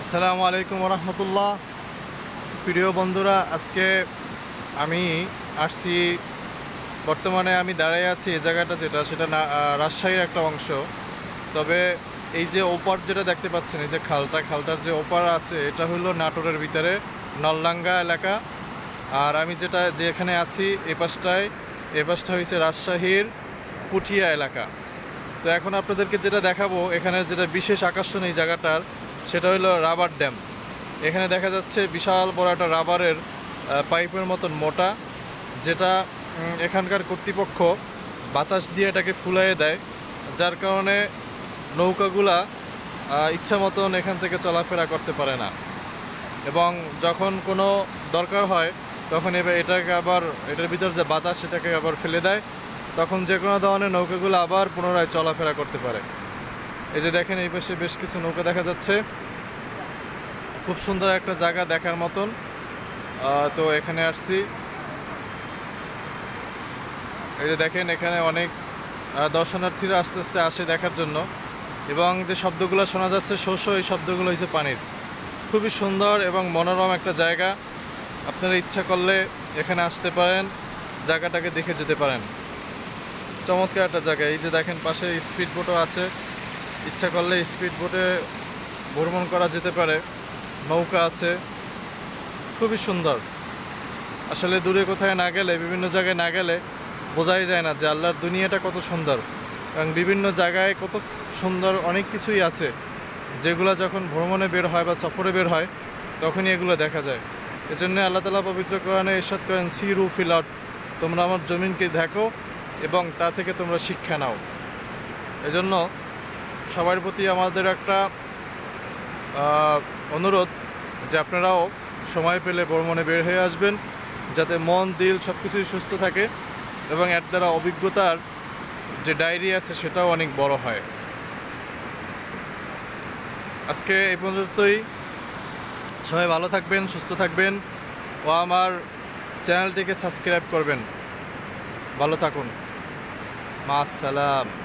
আসসালামু আলাইকুম রহমতুল্লাহ। প্রিয় বন্ধুরা, আজকে আমি আসছি, বর্তমানে আমি দাঁড়িয়ে আছি এই জায়গাটা সেটা রাজশাহীর একটা অংশ। তবে এই যে ওপার যেটা দেখতে পাচ্ছেন, এই যে খালটার যে ওপার আছে, এটা হলো নাটোরের ভিতরে নলডাঙ্গা এলাকা। আর আমি যেখানে আছি এ পাশটা হয়েছে রাজশাহীর পুঠিয়া এলাকা। তো এখন আপনাদেরকে যেটা দেখাবো, এখানে যেটা বিশেষ আকর্ষণ এই জায়গাটার, সেটা হলো রাবার ড্যাম। এখানে দেখা যাচ্ছে বিশাল বড় একটা রাবারের পাইপের মতন মোটা, যেটা এখানকার কর্তৃপক্ষ বাতাস দিয়ে এটাকে ফুলাইয়ে দেয়, যার কারণে নৌকাগুলা ইচ্ছা মতন এখান থেকে চলাফেরা করতে পারে না। এবং যখন কোনো দরকার হয় তখন এটার ভিতর যে বাতাস, সেটাকে আবার ফেলে দেয়, তখন যে কোনো ধরনের নৌকাগুলো আবার পুনরায় চলাফেরা করতে পারে। এই যে দেখেন, এই পাশে বেশ কিছু নৌকা দেখা যাচ্ছে। খুব সুন্দর একটা জায়গা দেখার মতন। তো এখানে আসছি। এই যে দেখেন, এখানে অনেক দর্শনার্থীরা আস্তে আস্তে আসে দেখার জন্য। এবং যে শব্দগুলো শোনা যাচ্ছে এই শব্দগুলো হচ্ছে পানির। খুবই সুন্দর এবং মনোরম একটা জায়গা। আপনারা ইচ্ছা করলে এখানে আসতে পারেন, জায়গাটাকে দেখে যেতে পারেন। চমৎকার একটা জায়গা। এই যে দেখেন, পাশে স্পিড বোটও আছে। ইচ্ছা করলে স্পিড বোটে ভ্রমণ করা যেতে পারে। নৌকা আছে, খুবই সুন্দর। আসলে দূরে কোথায় না গেলে, বিভিন্ন জায়গায় না গেলে বোঝাই যায় না যে আল্লাহর দুনিয়াটা কত সুন্দর। এবং বিভিন্ন জায়গায় কত সুন্দর অনেক কিছুই আছে, যেগুলো যখন ভ্রমণে বের হয় বা সফরে বের হয় তখনই এগুলো দেখা যায়। এজন্য আল্লাহ তাআলা পবিত্র কোরআনে ইরশাদ করেন, সিরু ফিল আরদ, তোমরা আমার জমিনকে দেখো এবং তা থেকে তোমরা শিক্ষা নাও। এজন্য সবার প্রতি আমাদের একটা অনুরোধ যে আপনারাও সময় পেলে ভ্রমণে বের হয়ে আসবেন, যাতে মন দিল সব কিছুই সুস্থ থাকে এবং এর দ্বারা অভিজ্ঞতার যে ডায়েরি আছে সেটাও অনেক বড় হয়। আজকে এই পর্যন্তই। সবাই ভালো থাকবেন, সুস্থ থাকবেন ও আমার চ্যানেলটিকে সাবস্ক্রাইব করবেন। ভালো থাকুন। মা আসসালাম।